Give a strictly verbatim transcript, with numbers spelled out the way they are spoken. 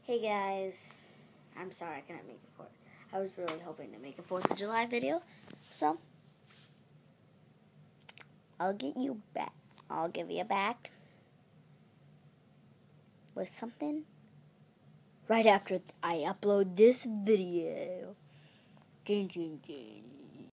Hey guys, I'm sorry I couldn't make it for it. I was really hoping to make a fourth of July video, so I'll get you back. I'll give you back with something right after I upload this video. Ding, ding, ding.